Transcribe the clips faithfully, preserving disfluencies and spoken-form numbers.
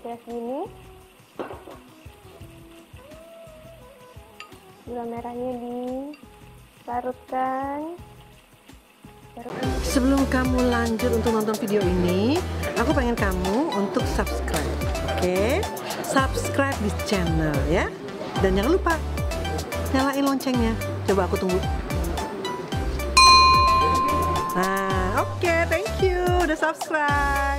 gelas gini. Gula merahnya dilarutkan. Sebelum kamu lanjut untuk nonton video ini, aku pengen kamu untuk subscribe, oke? Okay? Subscribe di channel ya, dan jangan lupa nyalain loncengnya. Coba aku tunggu. Nah, oke, okay, thank you udah subscribe.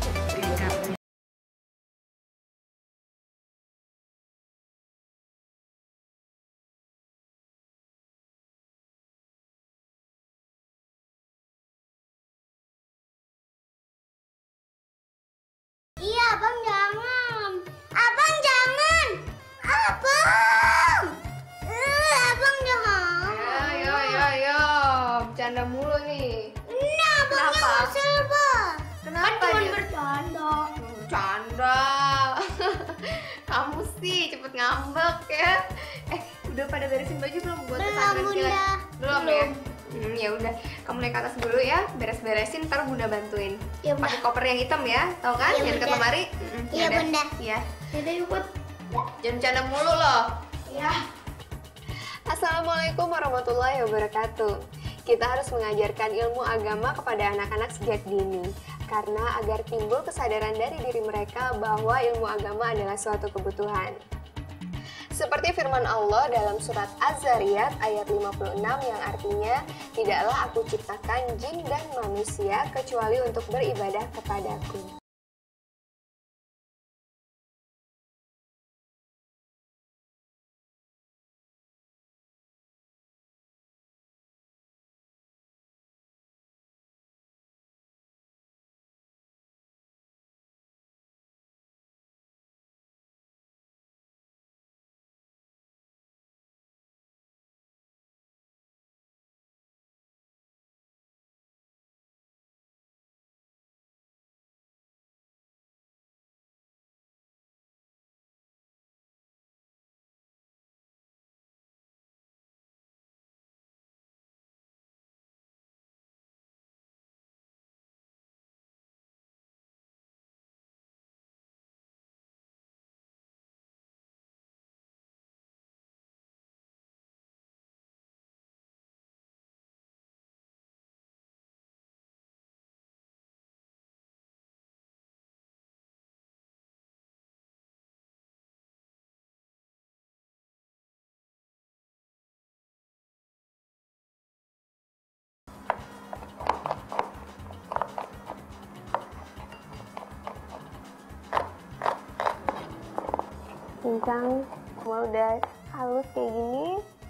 Iya, abang jangan. Abang jangan. Abang. Eh, abang jangan. Ayo, ayo, ayo. Bercanda mulu nih. Nah, abangnya Kenapa? kesel, Bang. Kenapa Kan cuma dia? bercanda. Bercanda. Kamu sih cepet ngambek ya. Eh, udah pada beresin baju belum buat Belum, pesantren kilat? Bunda. Belum, Belum. ya? Hmm, ya udah, kamu naik ke atas dulu ya, beres-beresin, ntar Bunda bantuin. Iya, Pakai Bunda. koper yang hitam ya, tau kan? Iya, Yang dekat Bunda. lemari. Mm-mm, Iya, yaudah. Bunda. Iya. Yaudah, yuk, Bud. Jangan bercanda mulu loh. Ya. Assalamualaikum warahmatullahi wabarakatuh. Kita harus mengajarkan ilmu agama kepada anak-anak sejak dini, karena agar timbul kesadaran dari diri mereka bahwa ilmu agama adalah suatu kebutuhan. Seperti firman Allah dalam surat Az-Zariyat ayat lima puluh enam yang artinya, tidaklah aku ciptakan jin dan manusia kecuali untuk beribadah kepadaku. Cincang semua udah halus kayak gini,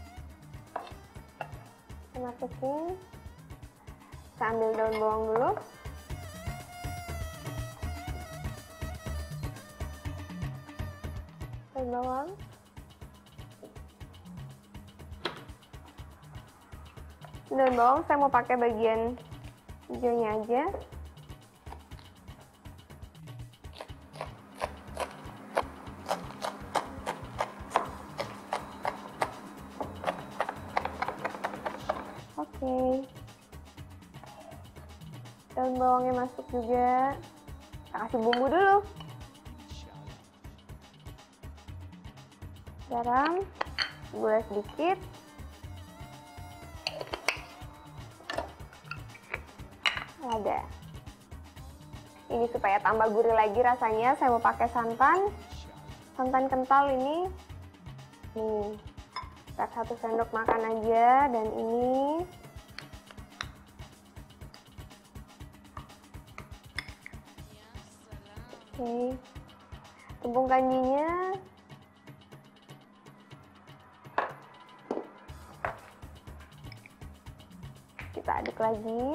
kita masukin. Kita ambil daun bawang dulu. Daun bawang. Daun bawang saya mau pakai bagian hijaunya aja. Oke, daun bawangnya masuk juga. Kita kasih bumbu dulu. Garam, gula sedikit. Ada. Ini supaya tambah gurih lagi rasanya, saya mau pakai santan. Santan kental ini. Nih. Sekitar satu sendok makan aja, dan ini oke, tepung kanjinya kita aduk lagi.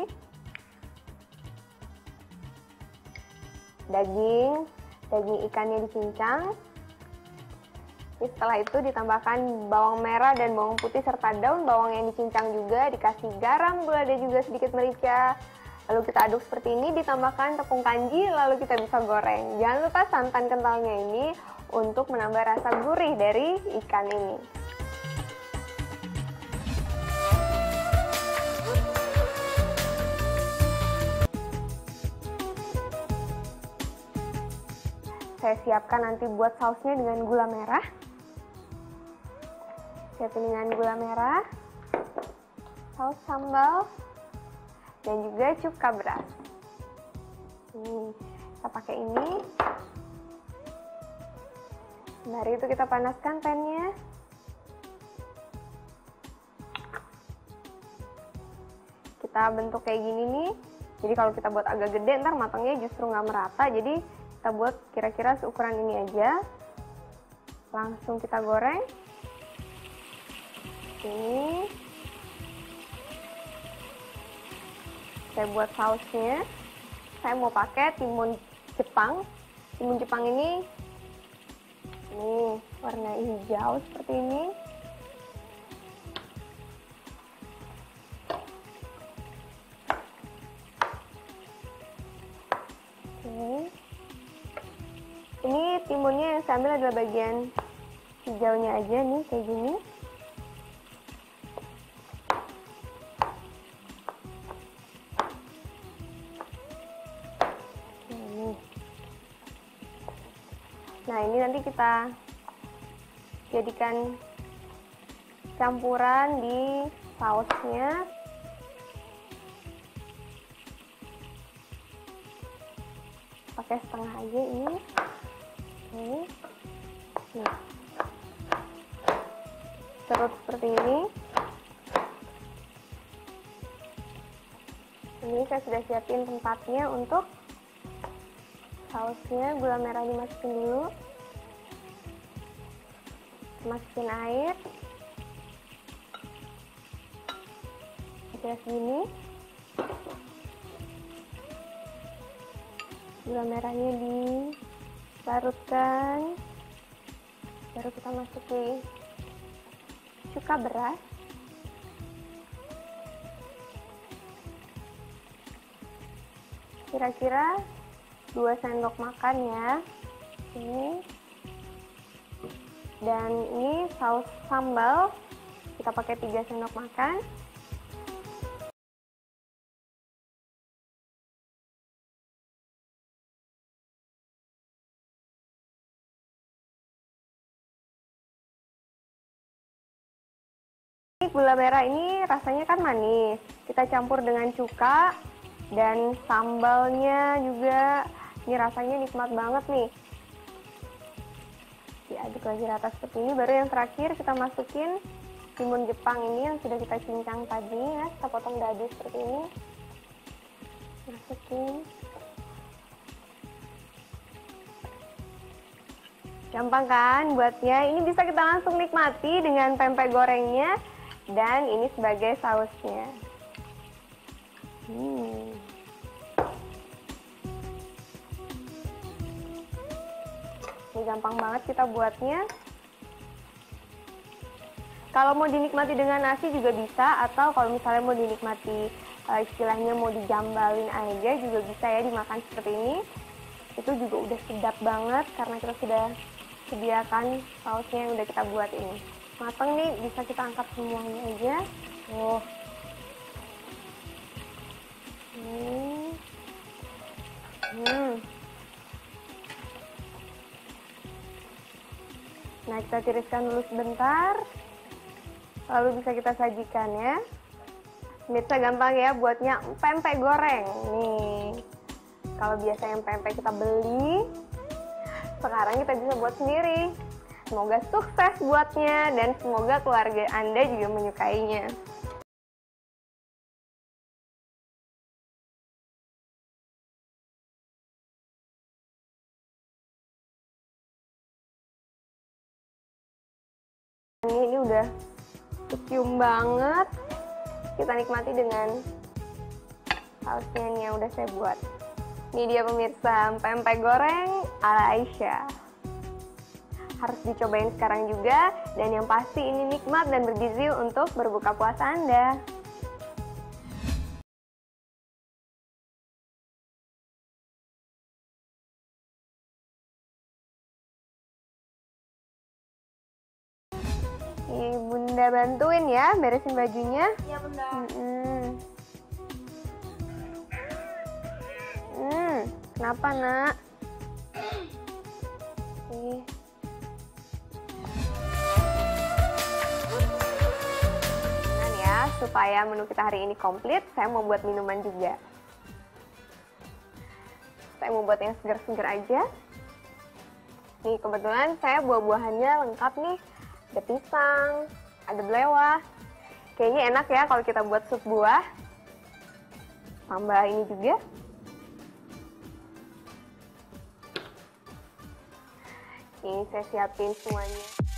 Daging, daging ikannya dicincang. Setelah itu ditambahkan bawang merah dan bawang putih serta daun bawang yang dicincang juga, dikasih garam, gula dan juga sedikit merica. Lalu kita aduk seperti ini, ditambahkan tepung kanji, lalu kita bisa goreng. Jangan lupa santan kentalnya ini untuk menambah rasa gurih dari ikan ini. saya siapkan nanti buat sausnya dengan gula merah. Siapin dengan gula merah, saus sambal, dan juga cuka beras. Nih, kita pakai ini. Dari itu kita panaskan pannya. Kita bentuk kayak gini nih. Jadi kalau kita buat agak gede, ntar matangnya justru nggak merata. Jadi kita buat kira-kira seukuran ini aja. Langsung kita goreng. Ini saya buat sausnya. Saya mau pakai timun Jepang. Timun Jepang ini nih warna hijau seperti ini. Oke. Ini timunnya yang saya ambil adalah bagian hijaunya aja nih, kayak gini. Nah, ini nanti kita jadikan campuran di sausnya. Pakai setengah aja ini. Oke. Nih. Serut seperti ini. Ini saya sudah siapin tempatnya untuk sausnya. Gula merah dimasukin dulu, masukin air kira segini. Gula merahnya dilarutkan, baru kita masukin cuka beras. Kira-kira dua sendok makan ya. Ini. Dan ini saus sambal. Kita pakai tiga sendok makan. Gula merah ini rasanya kan manis. Kita campur dengan cuka dan sambalnya juga. Ini rasanya nikmat banget nih. Diaduk lagi rata seperti ini. Baru yang terakhir kita masukin timun Jepang ini yang sudah kita cincang tadi ya. Kita potong dadu seperti ini. Masukin. Gampang kan buatnya? Ini bisa kita langsung nikmati dengan pempek gorengnya. Dan ini sebagai sausnya. Hmm. Ini gampang banget kita buatnya. Kalau mau dinikmati dengan nasi juga bisa, atau kalau misalnya mau dinikmati uh, istilahnya mau dijambalin aja juga bisa ya, dimakan seperti ini. Itu juga udah sedap banget karena kita sudah sediakan sausnya yang udah kita buat ini. Matang nih, bisa kita angkat semuanya aja. Oh. Hmm. Hmm. Nah, kita tiriskan dulu sebentar. Lalu bisa kita sajikan ya. Bisa gampang ya buatnya pempek goreng. Nih. Kalau biasa yang pempek kita beli, sekarang kita bisa buat sendiri. Semoga sukses buatnya dan semoga keluarga Anda juga menyukainya. Ini, ini udah kecium banget. Kita nikmati dengan sausnya nih yang udah saya buat. Ini dia pemirsa, pempek goreng ala Aisyah. Harus dicobain sekarang juga, dan yang pasti ini nikmat dan bergizi untuk berbuka puasa Anda. Nih, Bunda bantuin ya, beresin bajunya. Iya, Bunda. Hmm, hmm. Kenapa, Nak? supaya menu kita hari ini komplit, saya mau buat minuman juga. Saya mau buat yang segar-segar aja. Nih, kebetulan saya buah-buahannya lengkap nih. Ada pisang, ada belewah. Kayaknya enak ya kalau kita buat sup buah. Tambah ini juga. Ini saya siapin semuanya.